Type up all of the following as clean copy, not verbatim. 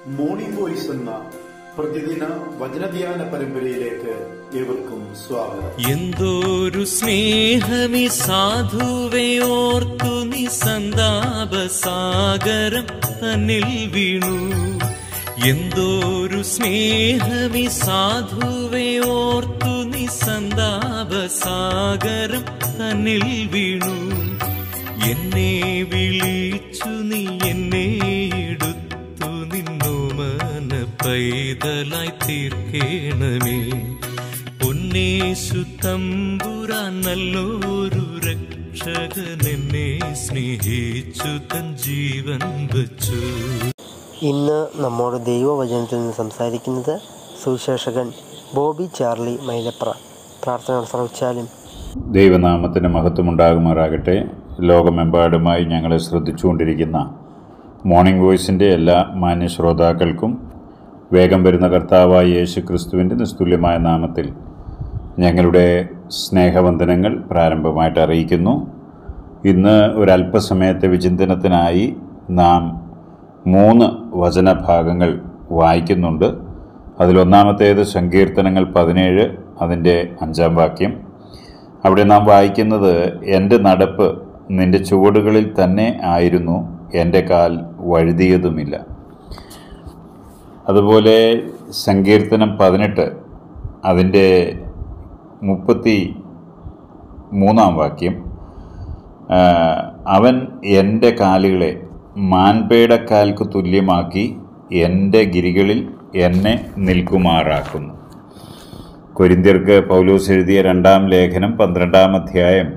Morning voice എന്ന പ്രതിദിന വചനധ്യാന പരമ്പരയിലേക്ക് ഏവർക്കും സ്വാഗതം. എന്തോരു സ്നേഹമി സാധുവയോർത്തു നീ സന്താപസാഗരം തന്നിൽ വീണു. എന്തോരു സ്നേഹമി സാധുവയോർത്തു നീ സന്താപസാഗരം തന്നിൽ വീണു. എന്നെ വിളിച്ചു നീ എന്നെ എടുത്തു നിന്നോമന പൈതലായി തീർക്കേണമേ. പൊന്നേശു തമ്പുരാൻ നല്ലൊരു രക്ഷകൻ എന്നെ സ്നേഹിച്ചു തൻ ജീവൻ വച്ചു. ഇന്ന് നമ്മോട് ദൈവവചനത്തിൽ നിന്ന് സംസാരിക്കുന്നത് സുവിശേഷകൻ ബോബി ചാർലി മൈലപ്ര. പ്രാർത്ഥന ശ്രമിച്ചാലും. ദൈവനാമത്തിന് മഹത്വമുണ്ടാകുമാറാകട്ടെ. ലോകമെമ്പാടുമായി ഞങ്ങളെ ശ്രദ്ധിച്ചുകൊണ്ടിരിക്കുന്ന മോർണിംഗ് വോയിസിൻ്റെ എല്ലാ മാന്യ ശ്രോതാക്കൾക്കും വേഗം വരുന്ന കർത്താവായ യേശു ക്രിസ്തുവിൻ്റെ നിസ്തുല്യമായ നാമത്തിൽ ഞങ്ങളുടെ സ്നേഹവന്ദനങ്ങൾ പ്രാരംഭമായിട്ട് അറിയിക്കുന്നു. ഇന്ന് ഒരല്പസമയത്തെ വിചിന്തനത്തിനായി നാം 3 വചനഭാഗങ്ങൾ വായിക്കുന്നുണ്ട്. അതിലൊന്നാമത്തേത് സങ്കീർത്തനങ്ങൾ 17 അതിൻ്റെ 5-ാം വാക്യം. അവിടെ നാം വായിക്കുന്നത്, എൻ്റെ നടപ്പ് നിൻ്റെ ചുവടുകളിൽ തന്നെ ആയിരുന്നു, എൻ്റെ കാൽ വഴുതിയതുമില്ല. അതുപോലെ സങ്കീർത്തനം 18 അതിൻ്റെ 33-ാം വാക്യം, അവൻ എൻ്റെ കാലുകളെ മാൻപേടക്കാൽക്ക് തുല്യമാക്കി എൻ്റെ ഗിരികളിൽ എന്നെ നിൽക്കുമാറാക്കുന്നു. കൊരിന്ത്യർക്ക് പൗലോസ് എഴുതിയ 2-ാം ലേഖനം 12-ാം അധ്യായം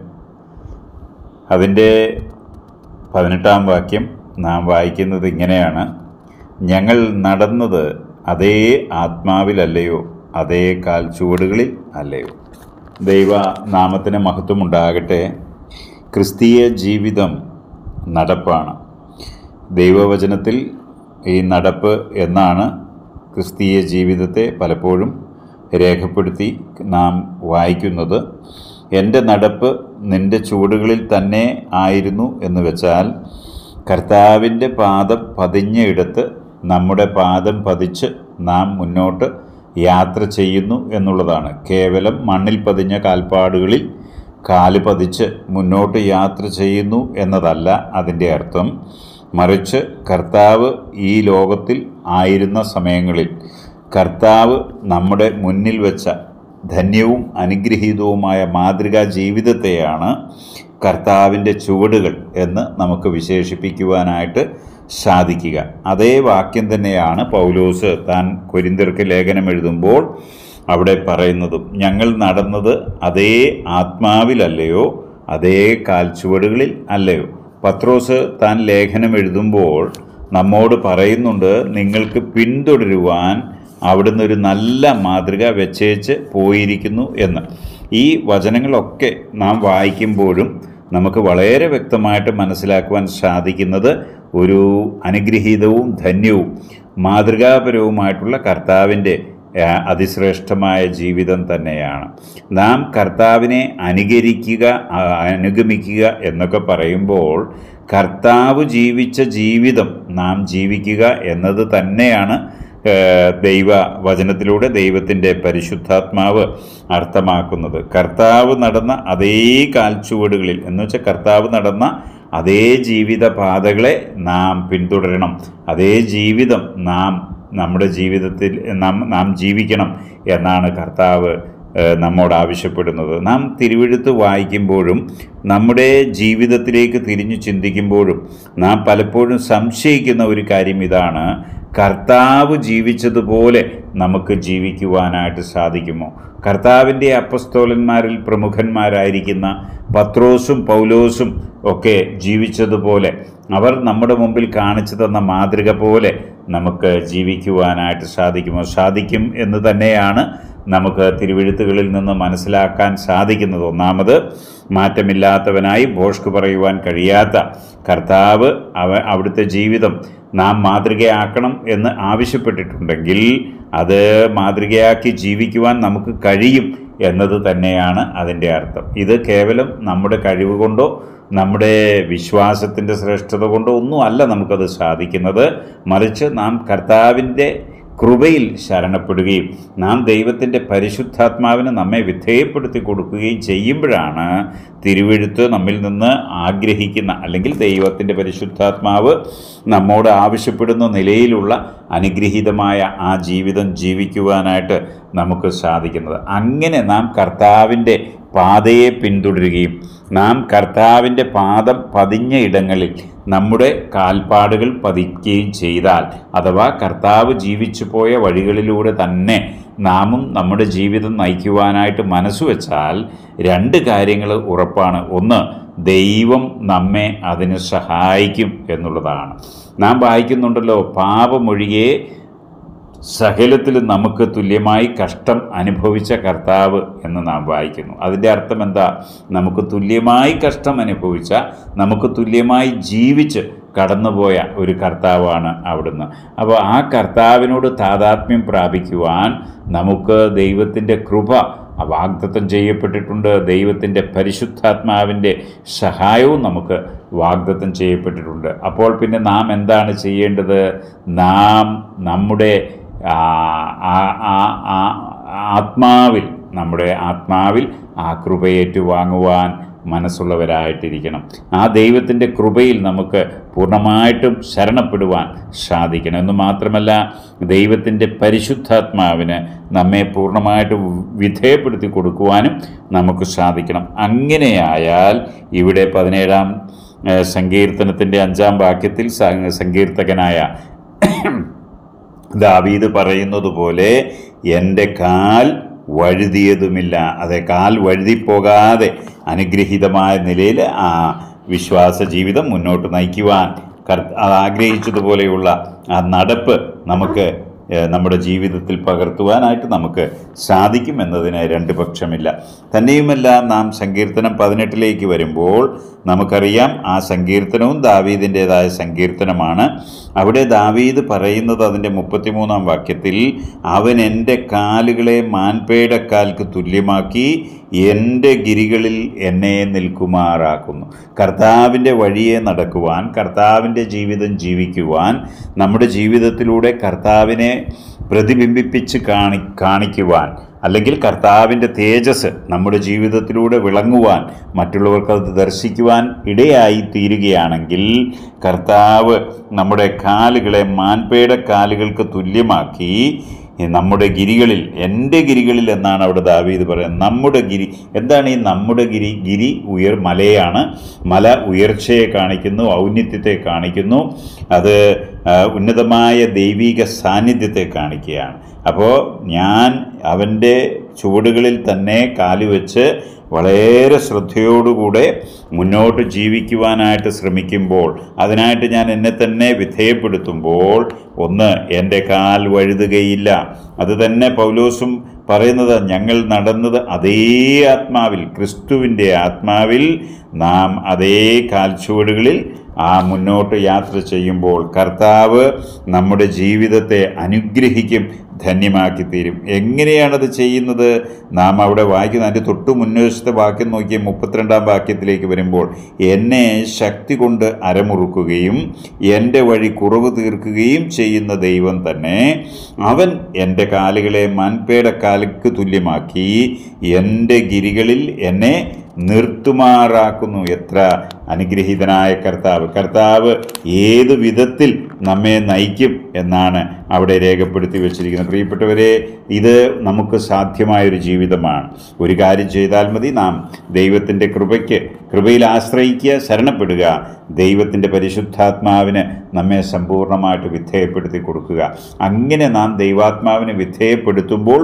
അതിൻ്റെ 18-ാം വാക്യം നാം വായിക്കുന്നത് ഇങ്ങനെയാണ്, ഞങ്ങൾ നടന്നത് അതേ ആത്മാവിലല്ലയോ, അതേ കാൽ ചുവടുകളിൽ അല്ലയോ. ദൈവ നാമത്തിന് മഹത്വമുണ്ടാകട്ടെ. ക്രിസ്തീയ ജീവിതം നടപ്പാണ്. ദൈവവചനത്തിൽ ഈ നടപ്പ് എന്നാണ് ക്രിസ്തീയ ജീവിതത്തെ പലപ്പോഴും രേഖപ്പെടുത്തി നാം വായിക്കുന്നത്. എൻ്റെ നടപ്പ് നിൻ്റെ ചുവടുകളിൽ തന്നെ ആയിരുന്നു എന്ന് വെച്ചാൽ, കർത്താവിൻ്റെ പാദം പതിഞ്ഞയിടത്ത് നമ്മുടെ പാദം പതിച്ച് നാം മുന്നോട്ട് യാത്ര ചെയ്യുന്നു എന്നുള്ളതാണ്. കേവലം മണ്ണിൽ പതിഞ്ഞ കാൽപ്പാടുകളിൽ കാല് പതിച്ച് മുന്നോട്ട് യാത്ര ചെയ്യുന്നു എന്നതല്ല അതിൻ്റെ അർത്ഥം. മറിച്ച് കർത്താവ് ഈ ലോകത്തിൽ ആയിരുന്ന സമയങ്ങളിൽ കർത്താവ് നമ്മുടെ മുന്നിൽ വെച്ച ധന്യവും അനുഗ്രഹീതവുമായ മാതൃകാ ജീവിതത്തെയാണ് കർത്താവിൻ്റെ ചുവടുകൾ എന്ന് നമുക്ക് വിശേഷിപ്പിക്കുവാനായിട്ട് സാധിക്കുക. അതേ വാക്യം തന്നെയാണ് പൗലോസ് താൻ കൊരിന്ത്യർക്ക് ലേഖനം എഴുതുമ്പോൾ അവിടെ പറയുന്നതും. ഞങ്ങൾ നടന്നത് അതേ ആത്മാവിലല്ലയോ, അതേ കാൽച്ചുവടുകളിൽ അല്ലയോ. പത്രോസ് താൻ ലേഖനം എഴുതുമ്പോൾ നമ്മോട് പറയുന്നുണ്ട്, നിങ്ങൾക്ക് പിന്തുടരുവാൻ അവിടുന്ന് ഒരു നല്ല മാതൃക വെച്ചേച്ച് പോയിരിക്കുന്നു എന്ന്. ഈ വചനങ്ങളൊക്കെ നാം വായിക്കുമ്പോഴും നമുക്ക് വളരെ വ്യക്തമായിട്ട് മനസ്സിലാക്കുവാൻ സാധിക്കുന്നത് ഒരു അനുഗ്രഹീതവും ധന്യവും മാതൃകാപരവുമായിട്ടുള്ള കർത്താവിൻ്റെ അതിശ്രേഷ്ഠമായ ജീവിതം തന്നെയാണ്. നാം കർത്താവിനെ അനുഗമിക്കുക എന്നൊക്കെ പറയുമ്പോൾ കർത്താവ് ജീവിച്ച ജീവിതം നാം ജീവിക്കുക എന്നത് തന്നെയാണ് ദൈവവചനത്തിലൂടെ ദൈവത്തിൻ്റെ പരിശുദ്ധാത്മാവ് അർത്ഥമാക്കുന്നത്. കർത്താവ് നടന്ന അതേ കാൽച്ചുവടുകളിൽ എന്ന് വെച്ചാൽ കർത്താവ് നടന്ന അതേ ജീവിത പാതകളെ നാം പിന്തുടരണം. അതേ ജീവിതം നമ്മുടെ ജീവിതത്തിൽ നാം ജീവിക്കണം എന്നാണ് കർത്താവ് നമ്മോട് ആവശ്യപ്പെടുന്നത്. നാം തിരുവെഴുത്ത് വായിക്കുമ്പോഴും നമ്മുടെ ജീവിതത്തിലേക്ക് തിരിഞ്ഞു ചിന്തിക്കുമ്പോഴും നാം പലപ്പോഴും സംശയിക്കുന്ന ഒരു കാര്യം ഇതാണ്, കർത്താവ് ജീവിച്ചതുപോലെ നമുക്ക് ജീവിക്കുവാനായിട്ട് സാധിക്കുമോ? കർത്താവിൻ്റെ അപ്പസ്തോലന്മാരിൽ പ്രമുഖന്മാരായിരിക്കുന്ന പത്രോസും പൗലോസും ഒക്കെ ജീവിച്ചതുപോലെ, അവർ നമ്മുടെ മുമ്പിൽ കാണിച്ചു തന്ന മാതൃക പോലെ നമുക്ക് ജീവിക്കുവാനായിട്ട് സാധിക്കുമോ? സാധിക്കും എന്ന് തന്നെയാണ് നമുക്ക് തിരുവെഴുത്തുകളിൽ നിന്ന് മനസ്സിലാക്കാൻ സാധിക്കുന്നത്. ഒന്നാമത്, മാറ്റമില്ലാത്തവനായി ഭോഷ്ക് പറയുവാൻ കഴിയാത്ത കർത്താവ് അവിടുത്തെ ജീവിതം നാം മാതൃകയാക്കണം എന്ന് ആവശ്യപ്പെട്ടിട്ടുണ്ടെങ്കിൽ അത് മാതൃകയാക്കി ജീവിക്കുവാൻ നമുക്ക് കഴിയും എന്നത് തന്നെയാണ് അതിൻ്റെ അർത്ഥം. ഇത് കേവലം നമ്മുടെ കഴിവ് കൊണ്ടോ നമ്മുടെ വിശ്വാസത്തിൻ്റെ ശ്രേഷ്ഠത കൊണ്ടോ ഒന്നുമല്ല നമുക്കത് സാധിക്കുന്നത്. മറിച്ച് നാം കർത്താവിൻ്റെ കൃപയിൽ ശരണപ്പെടുകയും നാം ദൈവത്തിൻ്റെ പരിശുദ്ധാത്മാവിന് നമ്മെ വിധേയപ്പെടുത്തി കൊടുക്കുകയും ചെയ്യുമ്പോഴാണ് തിരുവെഴുത്ത് നമ്മിൽ നിന്ന് ആഗ്രഹിക്കുന്ന, അല്ലെങ്കിൽ ദൈവത്തിൻ്റെ പരിശുദ്ധാത്മാവ് നമ്മോട് ആവശ്യപ്പെടുന്ന നിലയിലുള്ള അനുഗ്രഹീതമായ ആ ജീവിതം ജീവിക്കുവാനായിട്ട് നമുക്ക് സാധിക്കുന്നത്. അങ്ങനെ നാം കർത്താവിൻ്റെ പാതയെ പിന്തുടരുകയും നാം കർത്താവിൻ്റെ പാദം പതിഞ്ഞ ഇടങ്ങളിൽ നമ്മുടെ കാൽപ്പാടുകൾ പതിക്കുകയും ചെയ്താൽ, അഥവാ കർത്താവ് ജീവിച്ചു പോയ വഴികളിലൂടെ തന്നെ നാമും നമ്മുടെ ജീവിതം നയിക്കുവാനായിട്ട് മനസ്സുവെച്ചാൽ 2 കാര്യങ്ങൾ ഉറപ്പാണ്. ഒന്ന്, ദൈവം നമ്മെ അതിന് സഹായിക്കും എന്നുള്ളതാണ്. നാം വായിക്കുന്നുണ്ടല്ലോ, പാപമൊഴികെ സകലത്തിലും നമുക്ക് തുല്യമായി കഷ്ടം അനുഭവിച്ച കർത്താവ് എന്ന് നാം വായിക്കുന്നു. അതിൻ്റെ അർത്ഥം എന്താ? നമുക്ക് തുല്യമായി കഷ്ടം അനുഭവിച്ച, നമുക്ക് തുല്യമായി ജീവിച്ച് കടന്നുപോയ ഒരു കർത്താവാണ് അവിടുന്ന്. അപ്പോൾ ആ കർത്താവിനോട് താതാത്മ്യം പ്രാപിക്കുവാൻ നമുക്ക് ദൈവത്തിൻ്റെ കൃപ വാഗ്ദത്തം ചെയ്യപ്പെട്ടിട്ടുണ്ട്. ദൈവത്തിൻ്റെ പരിശുദ്ധാത്മാവിൻ്റെ സഹായവും നമുക്ക് വാഗ്ദത്തം ചെയ്യപ്പെട്ടിട്ടുണ്ട്. അപ്പോൾ പിന്നെ നാം എന്താണ് ചെയ്യേണ്ടത്? നാം നമ്മുടെ ആത്മാവിൽ ആ കൃപയേറ്റു വാങ്ങുവാൻ മനസ്സുള്ളവരായിട്ടിരിക്കണം. ആ ദൈവത്തിൻ്റെ കൃപയിൽ നമുക്ക് പൂർണ്ണമായിട്ടും ശരണപ്പെടുവാൻ സാധിക്കണം. എന്ന് മാത്രമല്ല, ദൈവത്തിൻ്റെ പരിശുദ്ധാത്മാവിന് നമ്മെ പൂർണ്ണമായിട്ടും വിധേയപ്പെടുത്തി കൊടുക്കുവാനും നമുക്ക് സാധിക്കണം. അങ്ങനെയായാൽ ഇവിടെ 17-ാം സങ്കീർത്തനത്തിൻ്റെ 5-ാം വാക്യത്തിൽ സങ്കീർത്തകനായ ദാവീദ് പറയുന്നത് പോലെ, എൻ്റെ കാൽ വഴുതിയതുമില്ല. അതെ, കാൽ വഴുതിപ്പോകാതെ അനുഗ്രഹീതമായ നിലയിൽ ആ വിശ്വാസ ജീവിതം മുന്നോട്ട് നയിക്കുവാൻ ആഗ്രഹിച്ചതുപോലെയുള്ള ആ നടപ്പ് നമുക്ക് നമ്മുടെ ജീവിതത്തിൽ പകർത്തുവാനായിട്ട് നമുക്ക് സാധിക്കുമെന്നതിന് 2 പക്ഷമില്ല. തന്നെയുമല്ല, നാം സങ്കീർത്തനം 18 വരുമ്പോൾ നമുക്കറിയാം, ആ സങ്കീർത്തനവും ദാവീദിൻ്റേതായ സങ്കീർത്തനമാണ്. അവിടെ ദാവീദ് പറയുന്നത് അതിൻ്റെ 33-ാം വാക്യത്തിൽ, അവൻ എൻ്റെ കാലുകളെ മാൻപേടക്കാൽക്ക് തുല്യമാക്കി എൻ്റെ ഗിരികളിൽ എന്നെ നിൽക്കുമാറാക്കുന്നു. കർത്താവിൻ്റെ വഴിയെ നടക്കുവാൻ, കർത്താവിൻ്റെ ജീവിതം ജീവിക്കുവാൻ, നമ്മുടെ ജീവിതത്തിലൂടെ കർത്താവിനെ പ്രതിബിംബിപ്പിച്ച് കാണിക്കുവാൻ, അല്ലെങ്കിൽ കർത്താവിൻ്റെ തേജസ് നമ്മുടെ ജീവിതത്തിലൂടെ വിളങ്ങുവാൻ, മറ്റുള്ളവർക്കത് ദർശിക്കുവാൻ ഇടയായി തീരുകയാണെങ്കിൽ, കർത്താവ് നമ്മുടെ കാലുകളെ മാൻപേട കാലുകൾക്ക് തുല്യമാക്കി നമ്മുടെ ഗിരികളിൽ, എൻ്റെ ഗിരികളിൽ എന്നാണ് അവിടെ ദാവീദ് പറയുന്നത്. നമ്മുടെ ഗിരി എന്താണ്? ഈ നമ്മുടെ ഗിരി മലയാണ്. മല ഉയർച്ചയെ കാണിക്കുന്നു, ഔന്നത്യത്തെ കാണിക്കുന്നു. അത് ഉന്നതമായ ദൈവിക സാന്നിധ്യത്തെ കാണിക്കുകയാണ്. അപ്പോൾ ഞാൻ അവൻ്റെ ചുവടുകളിൽ തന്നെ കാലുവെച്ച് വളരെ ശ്രദ്ധയോടുകൂടെ മുന്നോട്ട് ജീവിക്കുവാനായിട്ട് ശ്രമിക്കുമ്പോൾ, അതിനായിട്ട് ഞാൻ എന്നെ തന്നെ വിധേയപ്പെടുത്തുമ്പോൾ, ഒന്ന്, എൻ്റെ കാൽ വഴുതുകയില്ല. അത് തന്നെ പൗലോസും പറയുന്നത്, ഞങ്ങൾ നടന്നത് അതേ ആത്മാവിൽ, ക്രിസ്തുവിൻ്റെ ആത്മാവിൽ നാം അതേ കാൽച്ചുവടുകളിൽ മുന്നോട്ട് യാത്ര ചെയ്യുമ്പോൾ കർത്താവ് നമ്മുടെ ജീവിതത്തെ അനുഗ്രഹിക്കും, ധന്യമാക്കി തീരും. എങ്ങനെയാണത് ചെയ്യുന്നത്? നാം അവിടെ വായിക്കുന്ന അതിൻ്റെ തൊട്ട് മുൻവശത്തെ വാക്യം നോക്കിയ 32-ാം വാക്യത്തിലേക്ക് വരുമ്പോൾ, എന്നെ ശക്തി കൊണ്ട് അരമുറുക്കുകയും എൻ്റെ വഴി കുറവ് തീർക്കുകയും ചെയ്യുന്ന ദൈവം തന്നെ, അവൻ എൻ്റെ കാലുകളെ മാൻപേടക്കാലുക്ക് തുല്യമാക്കി എൻ്റെ ഗിരികളിൽ എന്നെ നിർത്തുമാറാക്കുന്നു. എത്ര അനുഗ്രഹീതനായ കർത്താവ്! കർത്താവ് ഏത് വിധത്തിൽ നമ്മെ നയിക്കും എന്നാണ് അവിടെ രേഖപ്പെടുത്തി വച്ചിരിക്കുന്നത്. പ്രിയപ്പെട്ടവരെ, ഇത് നമുക്ക് സാധ്യമായൊരു ജീവിതമാണ്. ഒരു കാര്യം ചെയ്താൽ മതി, നാം ദൈവത്തിൻ്റെ കൃപയിൽ ആശ്രയിക്കുക, ശരണപ്പെടുക, ദൈവത്തിൻ്റെ പരിശുദ്ധാത്മാവിന് നമ്മെ സമ്പൂർണ്ണമായിട്ട് വിധേയപ്പെടുത്തി കൊടുക്കുക. അങ്ങനെ നാം ദൈവാത്മാവിനെ വിധേയപ്പെടുമ്പോൾ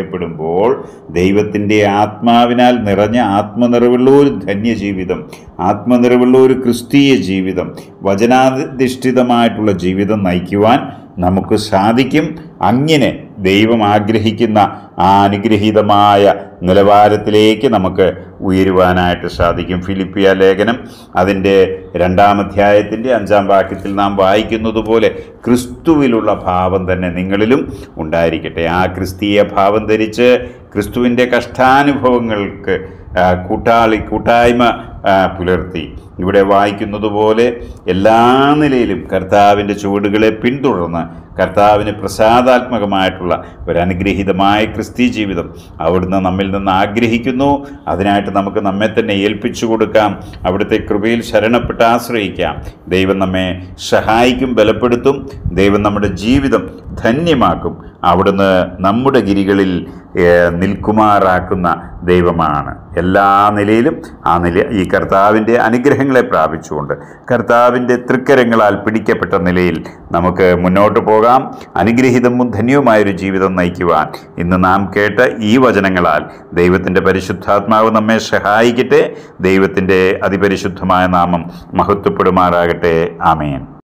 ദൈവത്തിൻ്റെ ആത്മാവിനാൽ നിറഞ്ഞ ആത്മനിറവുള്ള ഒരു ധന്യജീവിതം, ആത്മനിറവുള്ള ഒരു ക്രിസ്തീയ ജീവിതം, വചനാധിഷ്ഠിതമായിട്ടുള്ള ജീവിതം നയിക്കുവാൻ നമുക്ക് സാധിക്കും. അങ്ങനെ ദൈവം ആഗ്രഹിക്കുന്ന ആ അനുഗ്രഹീതമായ നിലവാരത്തിലേക്ക് നമുക്ക് ഉയരുവാനായിട്ട് സാധിക്കും. ഫിലിപ്പിയ ലേഖനം അതിൻ്റെ 2-ാം അധ്യായത്തിൻ്റെ 5-ാം വാക്യത്തിൽ നാം വായിക്കുന്നത് പോലെ, ക്രിസ്തുവിലുള്ള ഭാവം തന്നെ നിങ്ങളിലും ഉണ്ടായിരിക്കട്ടെ. ആ ക്രിസ്തീയ ഭാവം ധരിച്ച് ക്രിസ്തുവിൻ്റെ കഷ്ടാനുഭവങ്ങൾക്ക് കൂട്ടായ്മ പുലർത്തി. ഇവിടെ വായിക്കുന്നത് പോലെ എല്ലാ നിലയിലും കർത്താവിൻ്റെ ചുവടുകളെ പിന്തുടർന്ന് കർത്താവിന് പ്രസാദാത്മകമായിട്ടുള്ള ഒരു അനുഗ്രഹീതമായ ക്രിസ്തീയ ജീവിതം അവിടുന്ന് നമ്മിൽ നിന്ന് ആഗ്രഹിക്കുന്നു. അതിനായിട്ട് നമുക്ക് നമ്മെ തന്നെ ഏൽപ്പിച്ചു കൊടുക്കാം. അവിടുത്തെ കൃപയിൽ ശരണപ്പെട്ട് ആശ്രയിക്കാം. ദൈവം നമ്മെ സഹായിക്കും, ബലപ്പെടുത്തും. ദൈവം നമ്മുടെ ജീവിതം ധന്യമാക്കും. അവിടുന്ന് നമ്മുടെ ഗിരികളിൽ നിൽക്കുമാറാക്കുന്ന ദൈവമാണ്. എല്ലാ നിലയിലും ഈ കർത്താവിൻ്റെ അനുഗ്രഹങ്ങളെ പ്രാപിച്ചുകൊണ്ട് കർത്താവിൻ്റെ തൃക്കരങ്ങളാൽ പിടിക്കപ്പെട്ട നിലയിൽ നമുക്ക് മുന്നോട്ട് പോകാം. അനുഗ്രഹീതവും ധന്യവുമായൊരു ജീവിതം നയിക്കുവാൻ ഇന്ന് നാം കേട്ട ഈ വചനങ്ങളാൽ ദൈവത്തിൻ്റെ പരിശുദ്ധാത്മാവ് നമ്മെ സഹായിക്കട്ടെ. ദൈവത്തിൻ്റെ അതിപരിശുദ്ധമായ നാമം മഹത്വപ്പെടുമാറാകട്ടെ. ആമേൻ.